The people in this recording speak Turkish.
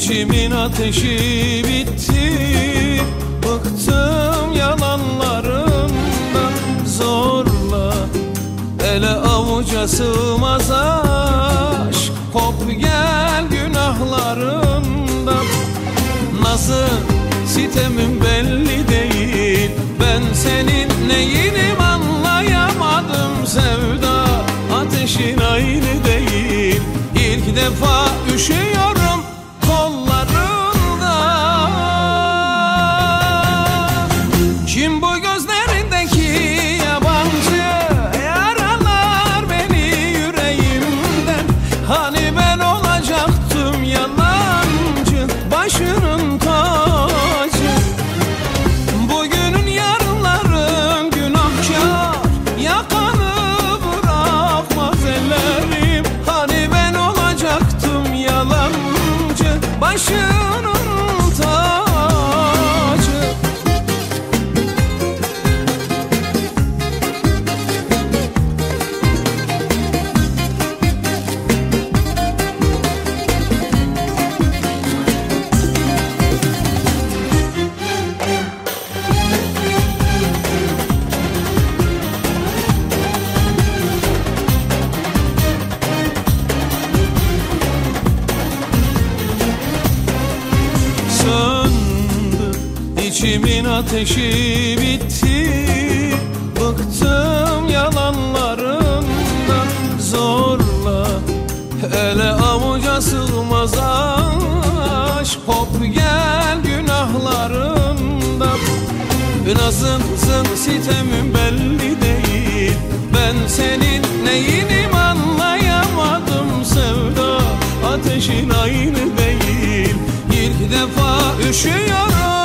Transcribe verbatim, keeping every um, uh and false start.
İçimin ateşi bitti, bıktım yalanlarından. Zorla ele avuca sığmaz aşk, kop gel günahlarından. Nasıl sitemin belli değil, ben senin neyinim anlayamadım. Sevda ateşin aynı değil, ilk defa üşüyorum kollarında. Kim bu gözlerindeki yabancı, yaralar beni yüreğimden. Hani ben olacaktım yalancı, başının tacı. Bugünün yarınların günahkar, yakanı bırakmaz ellerim. Hani ben olacaktım yalancı, başının tacı. Söndü içimin ateşi bitti, bıktım yalanlarından. Zorla ele avuca sığmaz aşk, kop gel günahlarından. Nasılsın sitemin belli değil, ben senin neyinim anlayamadım. Sevda ateşin aynı değil, ilk defa üşüyorum